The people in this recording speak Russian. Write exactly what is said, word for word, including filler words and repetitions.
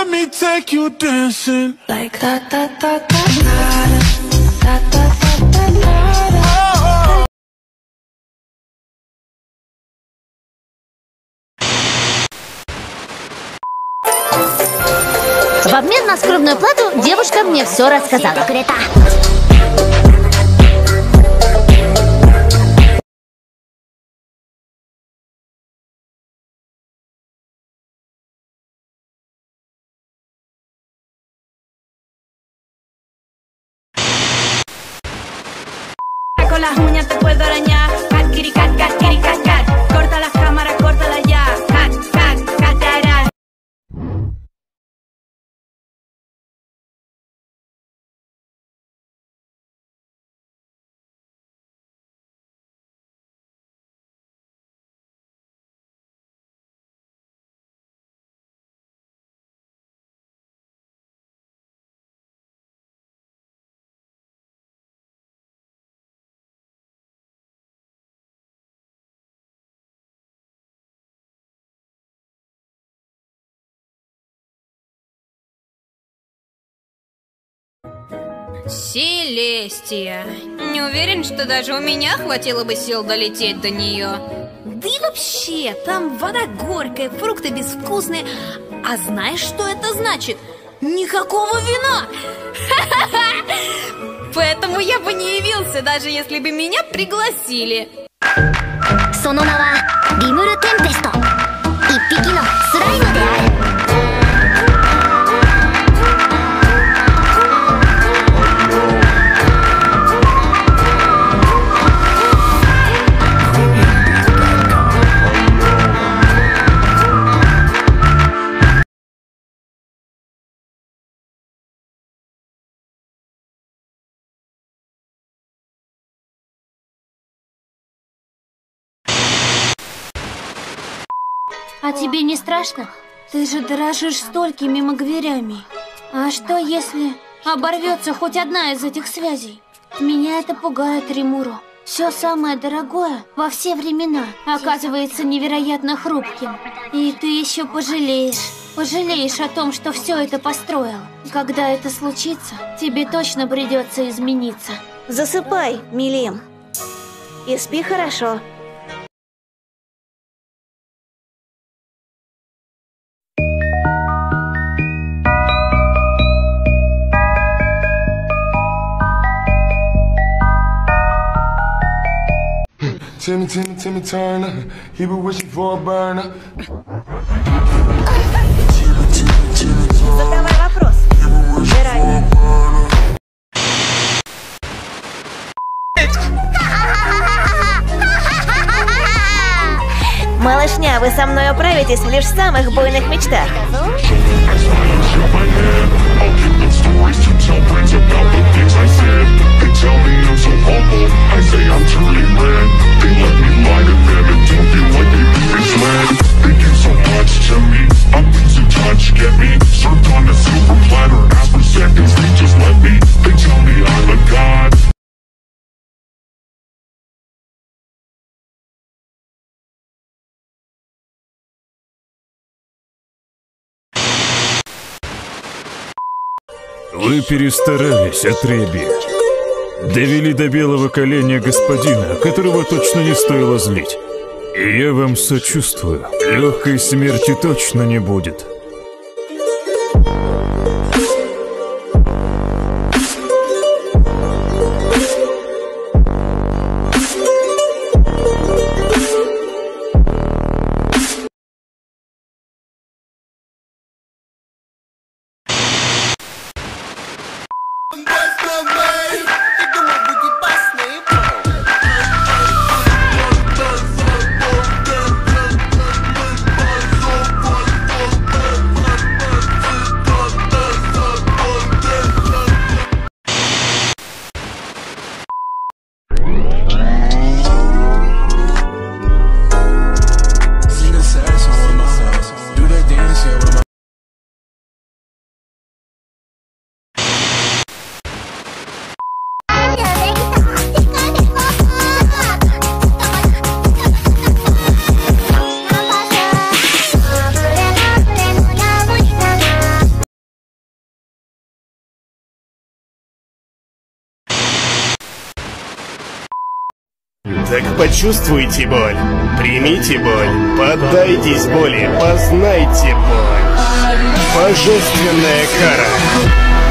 me take you dancing. Like da da da da da da da da da da. В обмен на скромную плату девушка мне все рассказала. Con las uñas te puedo arañar. Cat, kitty, cat, cat, kitty, cat, cat. Corta las cámaras, córtala ya. Cat, cat, catarán. Селестия. Не уверен, что даже у меня хватило бы сил долететь до нее. Да и вообще, там вода горькая, фрукты безвкусные. А знаешь, что это значит? Никакого вина! Поэтому я бы не явился, даже если бы меня пригласили. その名はリムルテンペスト。一匹のスライムである。 А тебе не страшно? Ты же дорожишь столькими магверями. А что, если оборвется хоть одна из этих связей? Меня это пугает, Римуру. Все самое дорогое во все времена оказывается невероятно хрупким. И ты еще пожалеешь. Пожалеешь о том, что все это построил. Когда это случится, тебе точно придется измениться. Засыпай, Милим. И спи хорошо. Timmy, Timmy, Timmy Turner, he been wishing for a burner. Задавай вопрос. Выбирай. Малышня, вы со мной управитесь лишь в самых буйных мечтах. Вы перестарались, Атреби. Довели до белого коленя господина, которого точно не стоило злить. И я вам сочувствую. Легкой смерти точно не будет. Так почувствуйте боль, примите боль, поддайтесь боли, познайте боль. Божественная кара.